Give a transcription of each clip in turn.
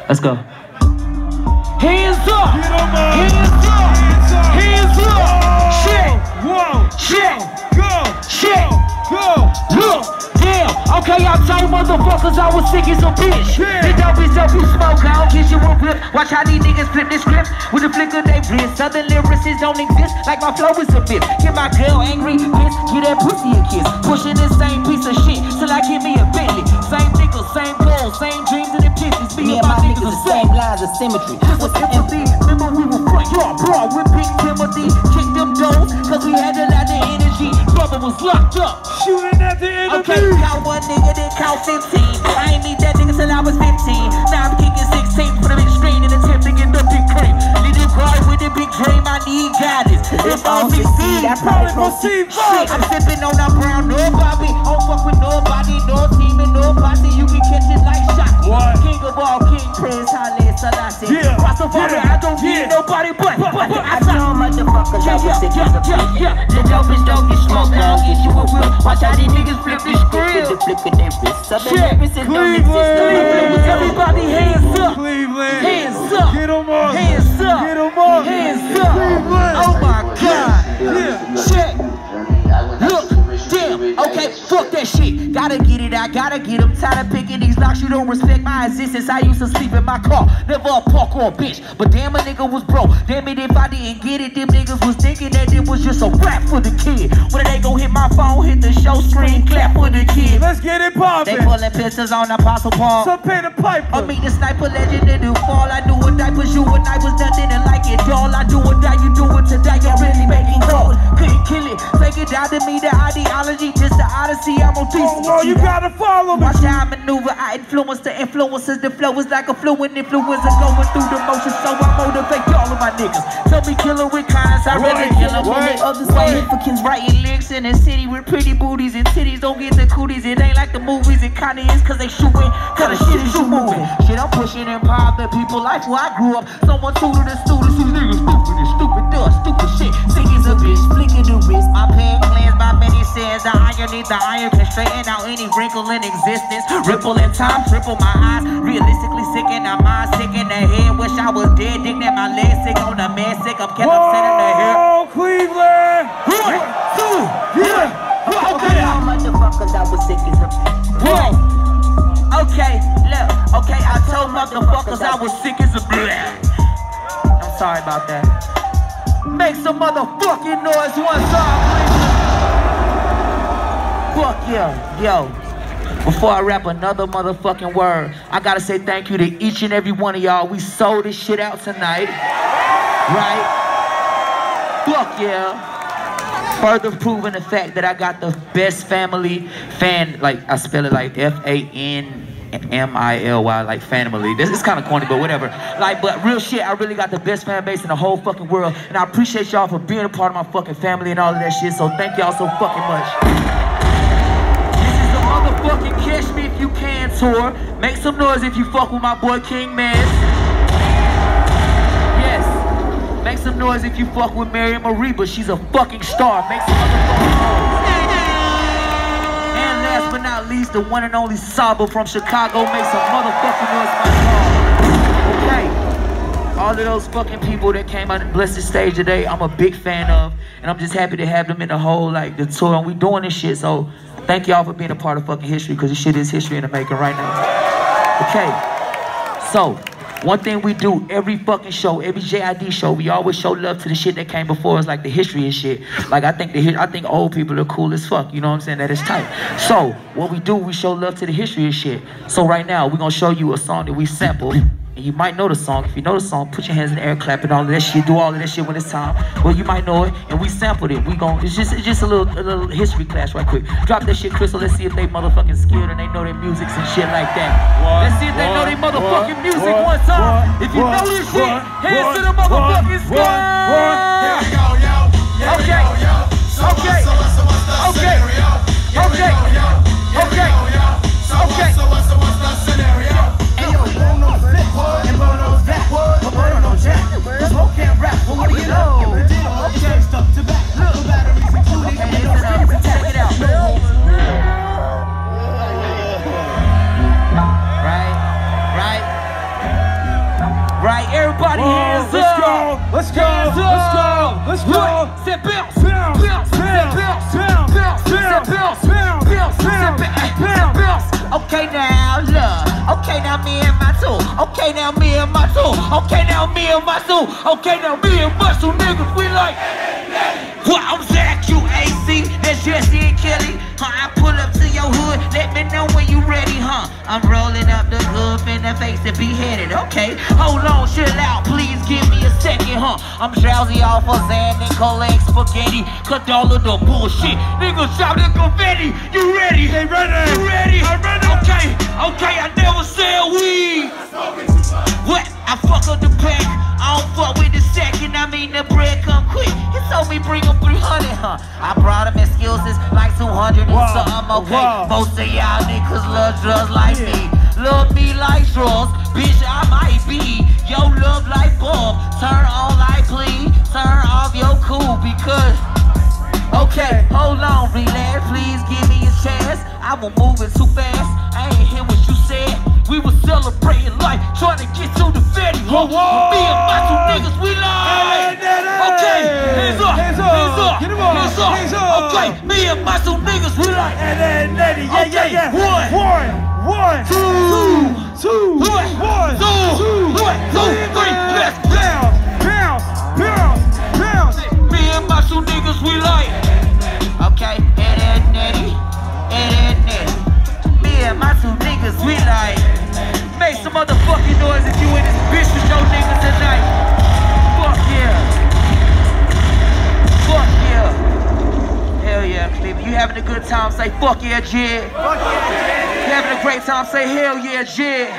Let's go. Hands up! Hands up! Hands up! Check! Whoa! Check! Go! Check! Go! Look! Damn! Okay, I told motherfuckers I was sick as a bitch. The dopies dope you smoke, I don't get you a grip. Watch how these niggas flip this script with a flick of their wrist. Southern lyricists don't exist, like my flow is a bitch. Get my girl angry, piss, get that pussy a kiss. Pushing the same piece of shit till I give me a Bentley. Same niggas, same goals, same dreams and epiphanies. Me and my niggas the same lines of symmetry. What's empathy? Remember we were front yard brawl with Big Timothy. Kick them doors, cause we had a lot of energy. Brother was locked up, shooting at the enemy. Okay, count one nigga, then count 15. I ain't need that nigga till I was 15. Now I'm kicking 16 for the big screen and attempt to get the big cream. Little guy with a big dream, I need guidance. If I don't succeed, I probably proceed. Shit, I'm sipping on that brown nobody. Don't fuck with nobody, no team and nobody. You can catch it like Shocky. King of all king, Prince Haile Selassie. Rastafari, I don't need nobody but I know motherfuckers I was sick as a bitch. The dopest don't get smoked, I don't get you a whip. Watch how these niggas flip this grill. Flipping their wrists. Cleveland! Everybody hands up! Cleveland! Hands up! Get them up! Hands up! Get them up! Hands up! Cleveland! Oh my God! Check! Look! Damn! Okay, fuck that shit. Gotta get it, I gotta get them. Tired of picking these locks, you don't respect my existence. I used to sleep in my car, never a park or a bitch. But damn, a nigga was broke. Damn it, if I didn't get it, them niggas was thinking that it was just a rap for the kid. When they gon' hit my phone, hit the show screen, clap for the kid. Let's get it poppin'. They pulling pistols on Apostle Paul. So pay the piper. I meet the sniper legend to do fall. I do or die, push you and I was done, didn't like it, doll. I do or die, you do it to die, you're really making calls. Couldn't kill it, take it down to me, the ideology, just the odyssey, I'm on decent. Oh, you gotta follow me. Watch how I maneuver, I influence the influences, the flow is like a fluent influencer going through the motion, so I motivate all of my niggas. Tell me killer with kindness, I rather kill them. Other significance, writing lyrics in the city with pretty booties and titties, don't get the cooties, it ain't like the movies, it kinda is cause they shooting, cause the shit is you moving. Shit, I'm pushing and the people life where I grew up. Someone tutored the students, these niggas stupid and stupid, does stupid shit. Sick as a bitch, flicking the wrist, my pen cleansed by many sins. The iron needs the iron can straighten out any wrinkle in existence. Ripple in time, triple my eyes, realistically sick in the mind, sick in the head. Wish I was dead, dick that my legs sick on the man sick. I'm kept upset in the hair. Oh, Cleveland! 1, 2, yeah! Okay, all motherfuckers I was sick as a bitch. Okay, look, okay, I told motherfuckers I was sick as a bitch. I'm sorry about that. Make some motherfucking noise one time, please. Fuck yeah, yo. Before I rap another motherfucking word, I gotta say thank you to each and every one of y'all. We sold this shit out tonight, right? Fuck yeah. Further proving the fact that I got the best family fan, like I spell it like F-A-N-M-I-L-Y, like family. This is kind of corny, but whatever. Like, but real shit, I really got the best fan base in the whole fucking world, and I appreciate y'all for being a part of my fucking family and all of that shit. So thank y'all so fucking much. This is the motherfucking Catch Me If You Can tour. Make some noise if you fuck with my boy King Mans. Make some noise if you fuck with Mary Marie, but she's a fucking star. Make some motherfucking noise. And last but not least, the one and only Saba from Chicago. Make some motherfucking noise, my dog. Okay. All of those fucking people that came out and blessed the stage today, I'm a big fan of. And I'm just happy to have them in the whole, like, the tour. And we doing this shit, so thank y'all for being a part of fucking history, because this shit is history in the making right now. Okay. So, one thing we do every fucking show, every JID show, we always show love to the shit that came before us, like the history and shit. Like I think old people are cool as fuck, you know what I'm saying? That is tight. So what we do, we show love to the history and shit. So right now we're gonna show you a song that we sampled. And you might know the song. If you know the song, put your hands in the air, clap it, all of that shit, do all of that shit when it's time. Well, you might know it, and we sampled it. It's just a little history class right quick. Drop that shit, Crystal. Let's see if they motherfucking skilled and they know their music and shit like that. Let's see if they know their motherfucking music one time. If you know this shit, hands to the motherfucking sky. Okay. So what's the scenario? And Bono's back, but Bono no jack. Cause Mo can't rap, but what do you know? Okay, stuff to back, little batteries including. Check it out. Right. Let's go. Let's go. Let's go. C'est bounce. Bounce. Bounce. Bounce. Bounce. Bounce. Bounce. Bounce. Bounce. Bounce. Bounce. Bounce. Bounce. Okay now, look. Okay now, me and my two. Okay now, me and my two. Okay now, me and my two. Okay now, me and my two niggas. We like. What? I'm Zach, you AC. That's Jesse and Kelly. I pull up to your hood. Let me know when you ready, huh? I'm rolling up the hood in the face and beheaded. Okay, hold on, chill out. Please give me a second, huh? I'm drowsy off of Zan and collect spaghetti. Cut all of the bullshit. Niggas drop the confetti. You ready? They ready. You ready? I'm ready. Okay, okay, I never said weed. What? I fuck up the pack. I don't fuck with the second, I mean the bread come quick. He told me bring him 300, huh? I brought him excuses like 200 and something, okay? Wow. Most of y'all niggas love drugs like me. Love me like drugs, bitch, I might be. Yo, love like bulb, turn on like please. Turn off your cool because okay, hold on, relax, please give me a chance. I was moving too fast, I ain't hear what you said. We was celebrating life, trying to get to the fatty. Whoa, whoa. Me and my two niggas, we like. Okay, hands up, Hands up. hands up, Get 'em up, hands up. hands up. Okay, me and my two niggas, we like. And then Nettie. Yeah, Okay, yeah, yeah. one, Two. Two. One, One. two, three, let's bounce. Bounce. Bounce. Bounce. Me and my two niggas, we like. Okay, and Nettie, me and my two niggas, we like. Make some motherfucking noise if you in this bitch with your niggas tonight. Fuck yeah. Fuck yeah. Hell yeah, Cleveland. You having a good time, say fuck yeah, Jid. Fuck yeah. You having a great time, say hell yeah, Jid.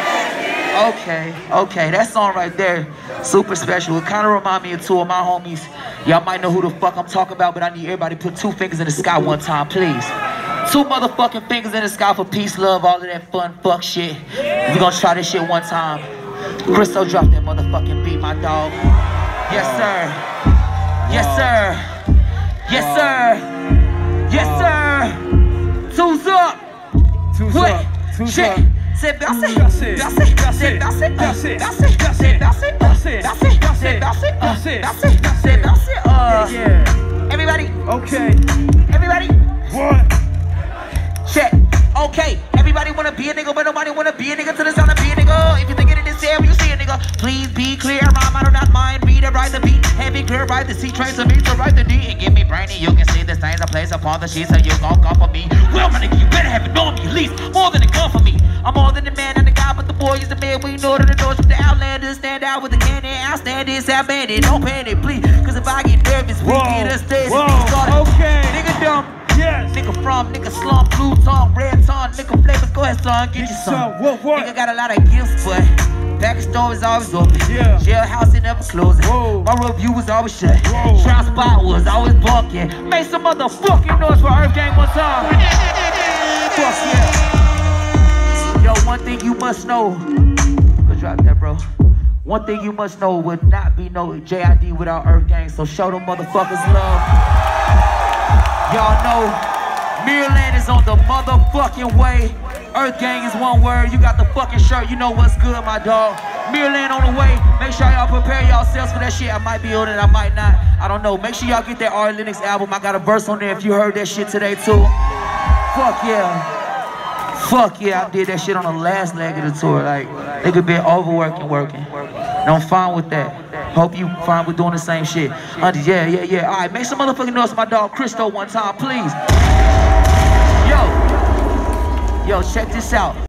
Okay, that song right there, super special. It kind of remind me of two of my homies. Y'all might know who the fuck I'm talking about, but I need everybody to put 2 fingers in the sky one time, please. 2 motherfucking fingers in the sky for peace, love, all of that fun fuck shit. We gonna try this shit one time. Christo, drop that motherfucking beat, my dog. Yes, sir. Yes, sir. Yes, sir. Yes, sir. Two's up. Two's What? up. Two's Shit. up. C'est bounce, Bounce it. bounce it, Bounce c'est it. bounce it, Bounce it. bounce it, Bounce c'est it. bounce it, Bounce it. bounce it, Bounce it. bounce it, bounce it, Bounce it. bounce it, bounce it, bounce it. Yeah. Everybody, Okay. everybody, One. check. Okay, everybody wanna be a nigga, but nobody wanna be a nigga till it's time to be a nigga. If you think it in this air, you see a nigga. Please be clear, rhyme, I do not mind. Read it, write the beat, and be clear, write the C, trace the beat, to write the D, and give me brainy. You can see the stains I place upon the sheets, so you gon' come for me. Well, my nigga, you better have it known me, at least more than a gun for me. I'm more than the man and the guy, but the boy is the man. We know that the doors from the outlanders stand out with the cannon. Outstanding, sound bandit, don't panic, please. Cause if I get nervous, we get a stage. Okay. Nigga dumb. Yes. Nigga from, nigga slump, blue tongue, red tongue, nigga flavors, go ahead son, get you some. What? Nigga got a lot of gifts, but back store is always open. Yeah. Jailhouse it never closing. Whoa. My review was always shut. Whoa. Trial spot was always bunking. Make some motherfucking noise for Earth Gang one time. Fuck yeah. Yo, one thing you must know. Go drop that, bro. One thing you must know would not be no JID without Earth Gang, so show them motherfuckers love. Y'all know Mirrorland is on the motherfucking way. Earth Gang is one word. You got the fucking shirt. You know what's good, my dog. Mirrorland on the way. Make sure y'all prepare yourselves for that shit. I might be on it, I might not. I don't know. Make sure y'all get that Ari Lennox album. I got a verse on there if you heard that shit today too. Fuck yeah. Fuck yeah. I did that shit on the last leg of the tour. Like, they could be overworking, working. And I'm fine with that. Hope you fine with doing the same shit. Yeah. All right, make some motherfucking noise for my dog Christo one time, please. Yo, check this out.